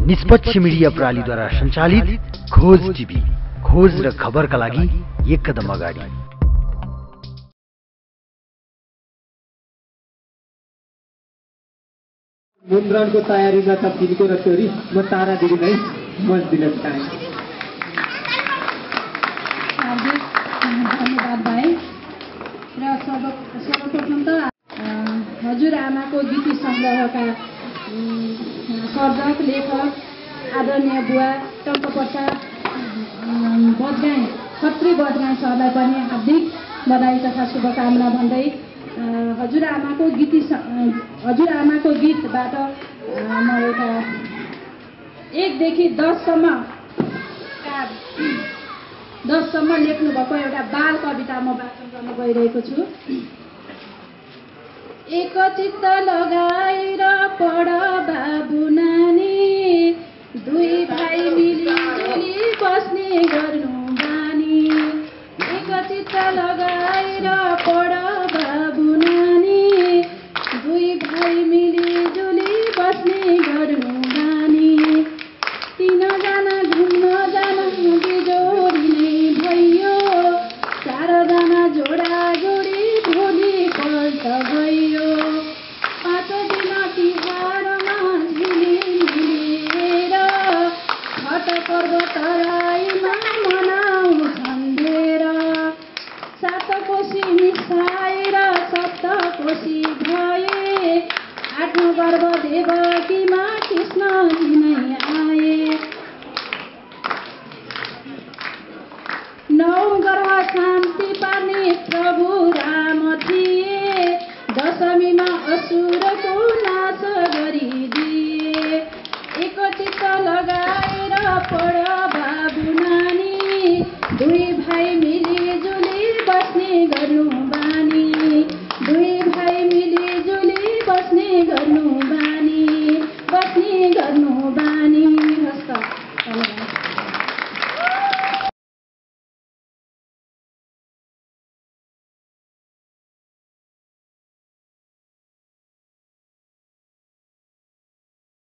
निष्पक्ष मिडिया प्रणालीद्वारा सञ्चालित खोज टिभी, खोज र खबरका लागि एक कदम अगाडि। मुन्द्रणको तयारीमा त फिल्को र छोरी म तारा दिदीलाई मत दिन चाहन्छु। धन्यवाद भाइ। र सर्वप्रथम त हजुरआमाको गीति सङ्ग्रहका सर्जक लेखक आदरणीय बुवा टङ्कप्रसाद बजगाई खत्री बजगाई सरलाई पनि हार्दिक बधाई तथा शुभकामना भन्दै हजुरआमाको गीतबाट म एउटा 1 देखि 10 सम्म लेख्नुभएको एउटा बाल कविता म वाचन गर्न गइरहेको छु। एकचित्त लगाएर पढ बाबु नानी, दुई भाइ मिली बस्ने गर्नु बानी। एकचित्त लगाएर पढ बाबु नानी, दुई भाइ मिली बस्ने गर्नु बानी। 3 जना घुम्न जान बिजोरी नै भयो, 4 जना जोडा जोडी भोलि पल्ट गयो। 5 दिन तिहारमा झिलिमिलेर छठ पर्व तराईमा मनाउँछन् धेर। 7 कोशी मिसाएर 7 कोशी भए, 8औं गर्भ देवकीमा कृष्ण नै आए। 9औं गर्भ शान्ति पार्ने प्रभु राम थिए, दशमीमा असुरको नाश गरिदिए। एकचित्त लगाएर पढ बाबु नानी, दुई भाइ मिलिजुली